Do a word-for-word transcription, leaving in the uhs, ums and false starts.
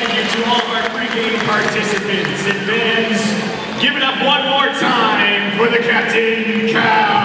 thank you to all of our pregame participants and fans. Give it up one more time for the Captain Cow.